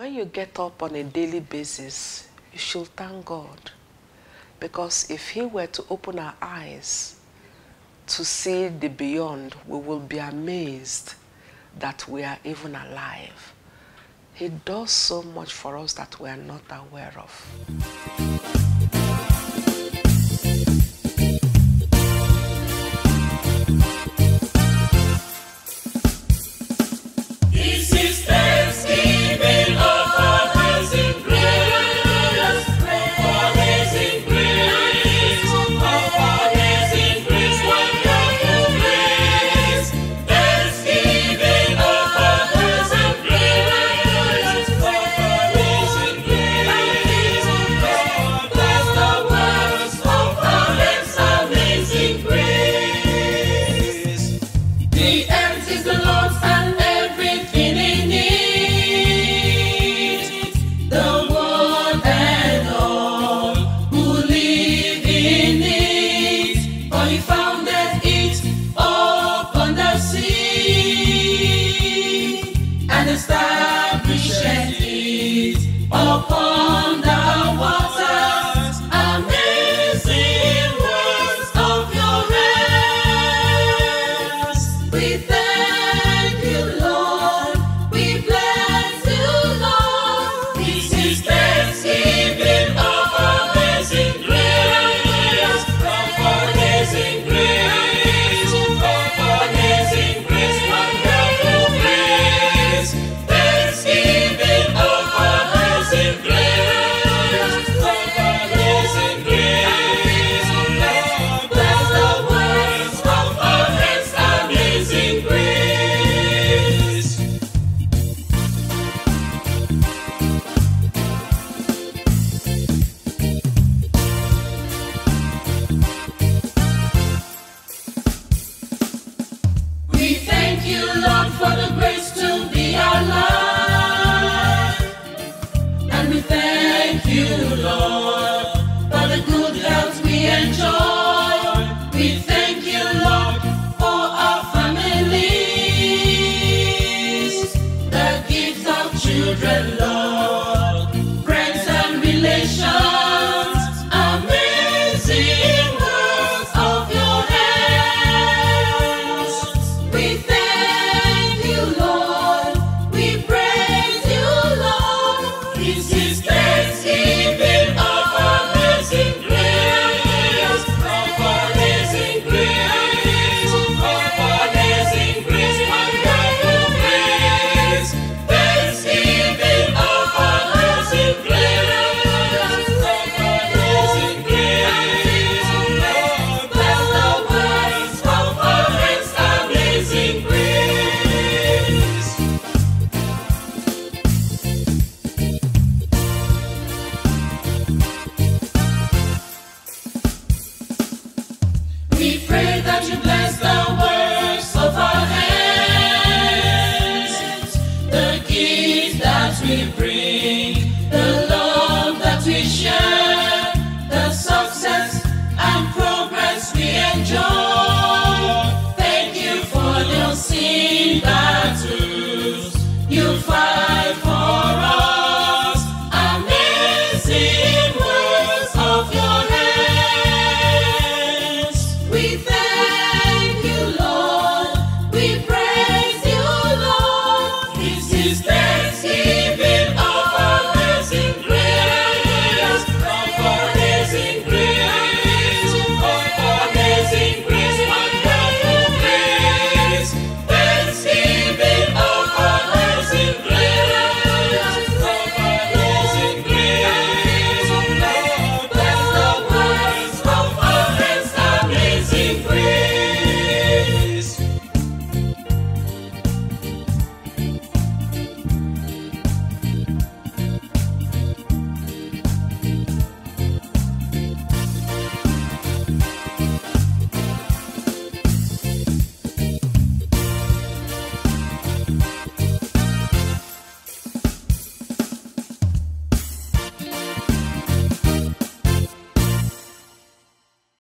when you get up on a daily basis, you should thank God. Because if He were to open our eyes to see the beyond, we will be amazed that we are even alive. He does so much for us that we are not aware of. This is Thanksgiving of amazing grace, amazing grace, amazing grace, wonderful grace. Thanksgiving of amazing grace, amazing grace. Bless the words of our lips, amazing grace. The earth is the Lord's and everything in it, the world and all who live in it. For He founded it upon the sea and established it upon the waters. Amazing works of your hands. We thank you, Lord. We bless you, Lord. This is Thanksgiving of amazing grace, amazing grace, amazing grace, wonderful grace. Thanksgiving of amazing grace, amazing grace. Bless the words of our hands, amazing grace. We thank you, Lord, for the grace to be alive. And we thank you, Lord, for the good health we enjoy. We thank you, Lord, for our families, the gifts of children, Lord, friends and relations. Amazing works of your hands. We thank you, Lord. We praise you, Lord. This is Thanksgiving of amazing grace, amazing grace, amazing grace, wonderful grace. Thanksgiving of amazing grace, amazing grace. Bless the words of our hands, amazing grace. We pray that you bless the works of our hands, the gifts that we bring.